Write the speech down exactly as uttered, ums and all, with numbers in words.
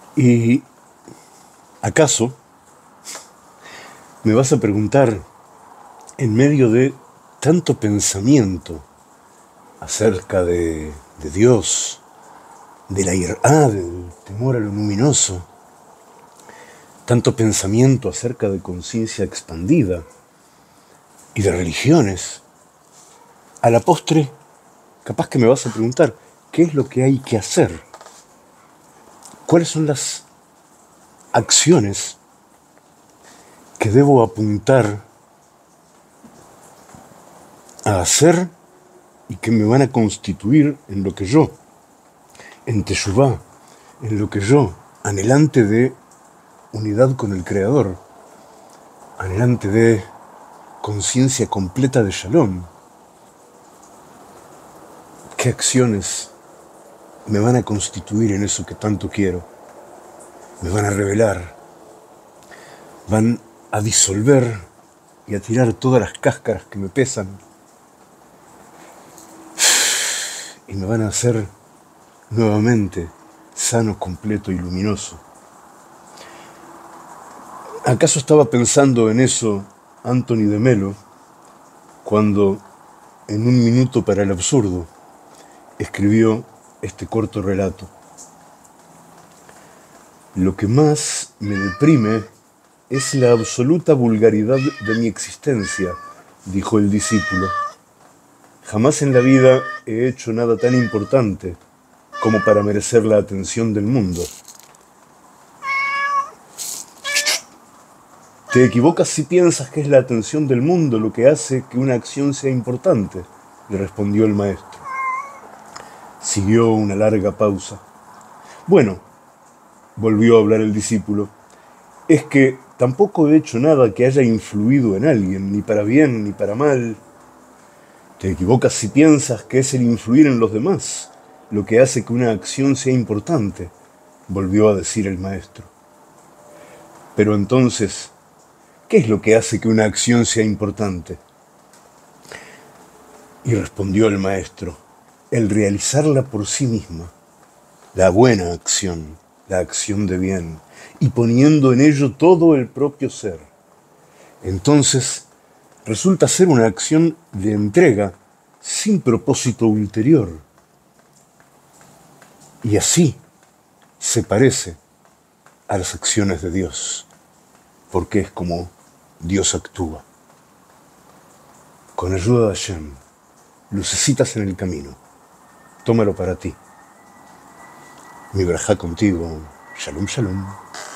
¿Y acaso me vas a preguntar, en medio de tanto pensamiento acerca de, de Dios, de la irá, del temor a lo luminoso, tanto pensamiento acerca de conciencia expandida y de religiones, a la postre, capaz que me vas a preguntar, ¿qué es lo que hay que hacer? ¿Cuáles son las acciones que debo apuntar a hacer y que me van a constituir en lo que yo, en Teshuvá, en lo que yo, anhelante de unidad con el Creador, anhelante de conciencia completa de Shalom? ¿Qué acciones me van a constituir en eso que tanto quiero? Me van a revelar, van a disolver y a tirar todas las cáscaras que me pesan y me van a hacer nuevamente sano, completo y luminoso. ¿Acaso estaba pensando en eso Anthony de Melo cuando, en Un minuto para el absurdo, escribió este corto relato? Lo que más me deprime es la absoluta vulgaridad de mi existencia, dijo el discípulo. Jamás en la vida he hecho nada tan importante como para merecer la atención del mundo. Te equivocas si piensas que es la atención del mundo lo que hace que una acción sea importante, le respondió el maestro. Siguió una larga pausa. Bueno, volvió a hablar el discípulo, es que tampoco he hecho nada que haya influido en alguien, ni para bien ni para mal. Te equivocas si piensas que es el influir en los demás lo que hace que una acción sea importante, volvió a decir el maestro. Pero entonces, ¿qué es lo que hace que una acción sea importante? Y respondió el maestro, el realizarla por sí misma, la buena acción, la acción de bien, y poniendo en ello todo el propio ser. Entonces, resulta ser una acción de entrega sin propósito ulterior. Y así se parece a las acciones de Dios, porque es como Dios actúa. Con ayuda de Hashem, lucecitas en el camino, tómalo para ti. Mi verajá contigo, shalom, shalom.